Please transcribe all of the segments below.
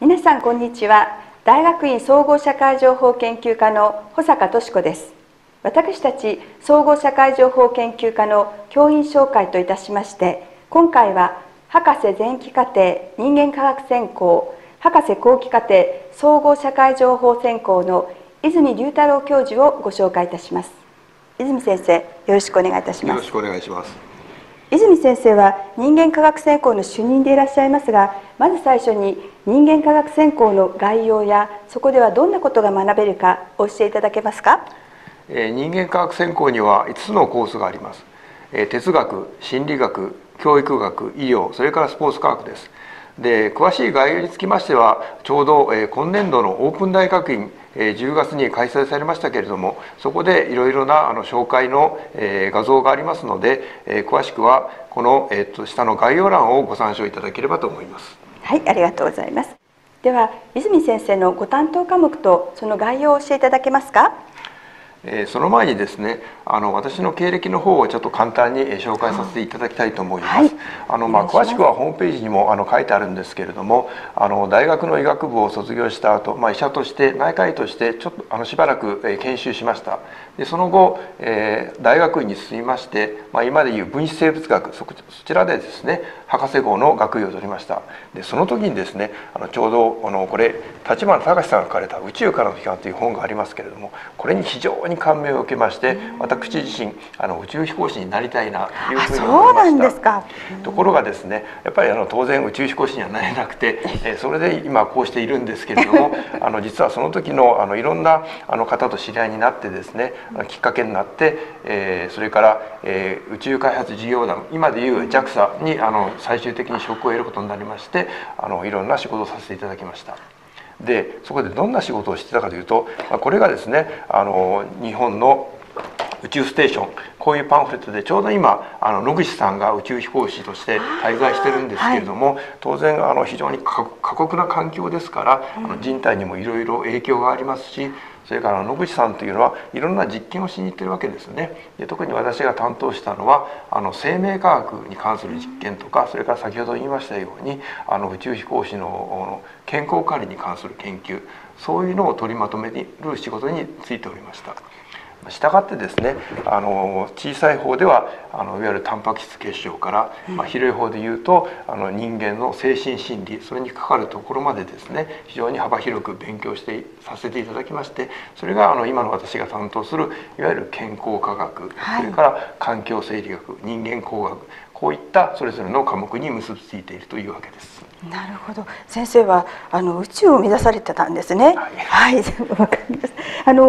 皆さんこんにちは。大学院総合社会情報研究科の保坂俊子です。私たち総合社会情報研究科の教員紹介といたしまして、今回は博士前期課程人間科学専攻、博士後期課程総合社会情報専攻の泉龍太郎教授をご紹介いたします。泉先生、よろしくお願いいたします。 よろしくお願いします。 泉先生は人間科学専攻の主任でいらっしゃいますが、まず最初に人間科学専攻の概要やそこではどんなことが学べるかお教えいただけますか。 人間科学専攻には5つのコースがあります。哲学、心理学、教育学、医療、それからスポーツ科学です。で、詳しい概要につきましてはちょうど今年度のオープン大学院10月に開催されましたけれども、そこでいろいろな紹介の画像がありますので、詳しくはこの下の概要欄をご参照いただければと思います。 はい、ありがとうございます。では泉先生のご担当科目とその概要を教えていただけますか。 その前にですね、私の経歴の方をちょっと簡単に紹介させていただきたいと思います。詳しくはホームページにも書いてあるんですけれども、大学の医学部を卒業した後、医者として内科医としてちょっとしばらく研修しました。でその後、大学院に進みまして、今でいう分子生物学、そちらでですね博士号の学位を取りました。でその時にですね、ちょうどこれ立花隆さんが書かれた「宇宙からの批判」という本がありますけれども、これに非常に感銘を受けまして、私自身宇宙飛行士になりたいなというふうに思いました。ところがですね、やっぱり当然宇宙飛行士にはなれなくて、それで今こうしているんですけれども、実はその時のいろんな方と知り合いになってですね、きっかけになって、それから宇宙開発事業団、今でいう JAXA に最終的に職を得ることになりまして、いろんな仕事をさせていただきました。でそこでどんな仕事をしてたかというと、これがですね日本の宇宙ステーション、こういうパンフレットでちょうど今野口さんが宇宙飛行士として滞在してるんですけれども、当然非常に過酷な環境ですから、人体にもいろいろ影響がありますし、それから野口さんというのはいろんな実験をしに行ってるわけですね。で特に私が担当したのは生命科学に関する実験とか、それから先ほど言いましたように宇宙飛行士の健康管理に関する研究、そういうのを取りまとめる仕事に就いておりました。したがってですね、小さい方ではいわゆるタンパク質結晶から、広い方でいうと人間の精神心理、それにかかるところまでですね、非常に幅広く勉強させていただきまして、それが今の私が担当するいわゆる健康科学、それから環境生理学、人間工学、こういったそれぞれの科目に結びついているというわけです。 なるほど。先生は宇宙を目指されてたんですね。はい、わかります。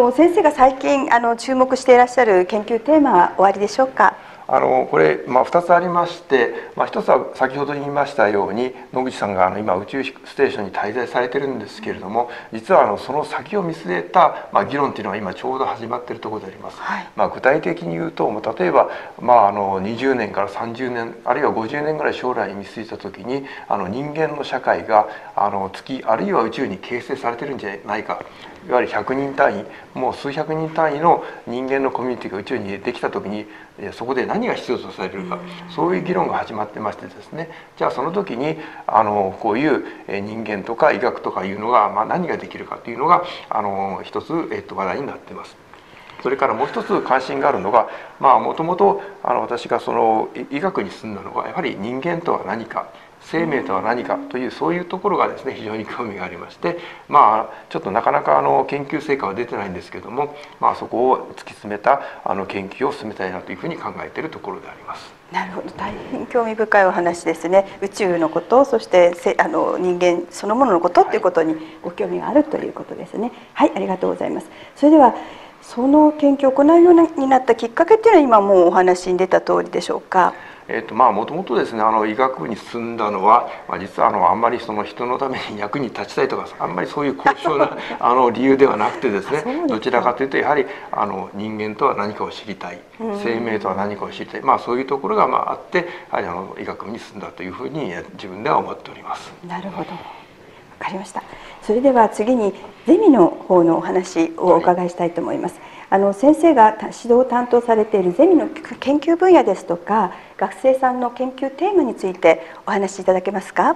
先生が最近注目していらっしゃる研究テーマはおありでしょうか。 これ、2つありまして、1つは先ほど言いましたように野口さんが今宇宙ステーションに滞在されてるんですけれども、実はその先を見据えた、議論というのが今ちょうど始まっているところであります。具体的に言うと、例えば、20年から30年あるいは50年ぐらい将来に見据えた時に人間の社会が月あるいは宇宙に形成されてるんじゃないか、いわゆる100人単位、もう数百人単位の人間のコミュニティが宇宙にできた時にそこで何が必要とされるか、そういう議論が始まってましてですね、じゃあその時にこういう人間とか医学とかいうのが、何ができるかというのが一つ話題になっています。それからもう一つ関心があるのが、もともと私がその医学に進んだのはやはり人間とは何か、生命とは何かというそういうところがですね非常に興味がありまして、ちょっとなかなか研究成果は出てないんですけども、そこを突き詰めた研究を進めたいなというふうに考えているところであります。 なるほど、大変興味深いお話ですね。宇宙のこと、そして人間そのもののことっていうことにご興味があるということですね。はい、ありがとうございます。それではその研究を行うようになったきっかけっていうのは今もうお話に出た通りでしょうか。 もともとですね医学部に進んだのは、実はあんまりその人のために役に立ちたいとか、あんまりそういう高尚な理由ではなくてですね、どちらかというとやはり人間とは何かを知りたい、生命とは何かを知りたい、そういうところがあって医学部に進んだというふうに自分では思っております。 なるほど、わかりました。それでは次にゼミの方のお話をお伺いしたいと思います。先生が指導を担当されているゼミの研究分野ですとか、学生さんの研究テーマについてお話しいただけますか。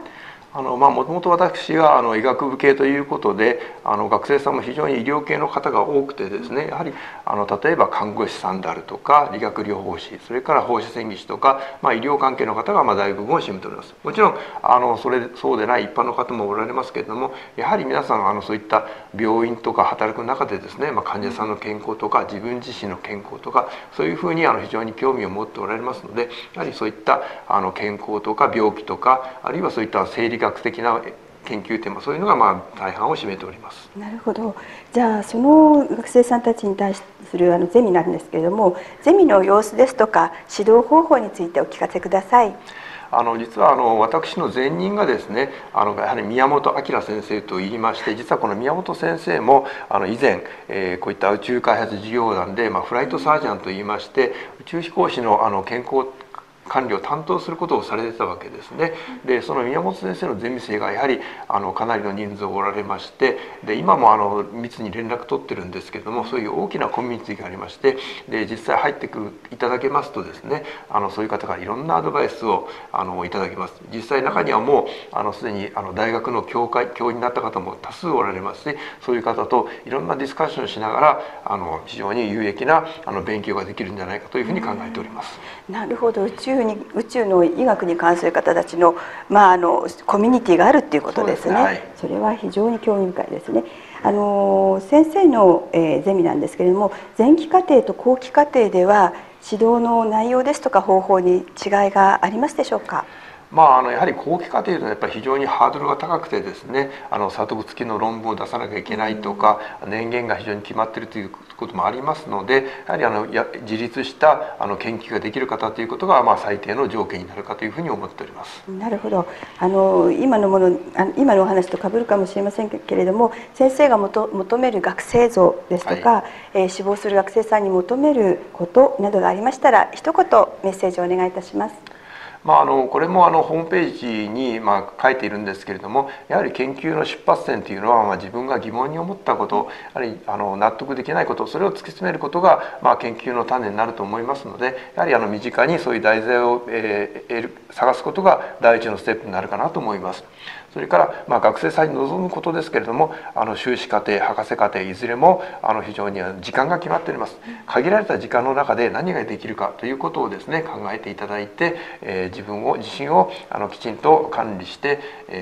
もともと私が医学部系ということで学生さんも非常に医療系の方が多くてですね、やはり例えば看護師さんであるとか理学療法士、それから放射線技師とか、医療関係の方が大部分を占めております。もちろんそうでない一般の方もおられますけれども、やはり皆さんそういった病院とか働く中でですね、患者さんの健康とか自分自身の健康とかそういうふうに非常に興味を持っておられますので、やはりそういった健康とか病気とか、あるいはそういった生理学的な研究テーマ、そういうのが大半を占めております。 なるほど。じゃあその学生さんたちに対するゼミなんですけれども、ゼミの様子ですとか指導方法についてお聞かせください。 実は私の前任がですね、やはり宮本明先生といいまして、実はこの宮本先生も以前、こういった宇宙開発事業団で、フライトサージャンといいまして、宇宙飛行士の健康管理を担当することをされてたわけですね。でその宮本先生のゼミ生がやはりかなりの人数おられまして、で今も密に連絡取ってるんですけれども、そういう大きなコミュニティがありまして、で実際入っていただけますとですね、そういう方からいろんなアドバイスをいただけます。実際中にはもうすでに大学の教員になった方も多数おられますし、そういう方といろんなディスカッションしながら非常に有益な勉強ができるんじゃないかというふうに考えております。 なるほど。宇宙の医学に関する方たちの、コミュニティがあるっていうことですね。 はい、 それは非常に興味深いですね。先生の、ゼミなんですけれども、前期課程と後期課程では指導の内容ですとか方法に違いがありますでしょうか。 やはり後期課程というのはやっぱり非常にハードルが高くてですね、査読付きの論文を出さなきゃいけないとか、年限が非常に決まっているということもありますので、やはり自立した研究ができる方ということが最低の条件になるかというふうに思っております。 なるほど。今のお話と被るかもしれませんけれども、先生が求める学生像ですとか、志望する学生さんに求めることなどがありましたら、一言メッセージをお願いいたします。 これもホームページに書いているんですけれども、やはり研究の出発点というのは自分が疑問に思ったこと、あるいは納得できないこと、それを突き詰めることが研究の種になると思いますので、やはり身近にそういう題材を探すことが第一のステップになるかなと思います。それから学生さんに望むことですけれども、修士課程、博士課程いずれも非常に時間が決まっております。限られた時間の中で何ができるかということをですね、考えていただいて、自身をきちんと管理して、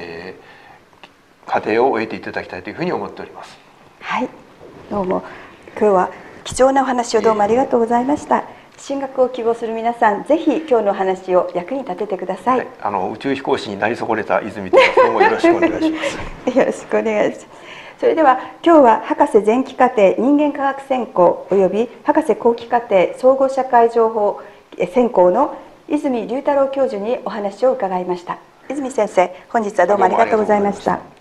課程を終えていただきたいというふうに思っております。 はい、どうも今日は貴重なお話をどうもありがとうございました。進学を希望する皆さん、ぜひ今日のお話を役に立ててください。 宇宙飛行士になり損ねた泉とどうもよろしくお願いします。 よろしくお願いします。それでは今日は博士前期課程人間科学専攻および博士後期課程総合社会情報専攻の泉龍太郎教授にお話を伺いました。泉先生、本日はどうもありがとうございました。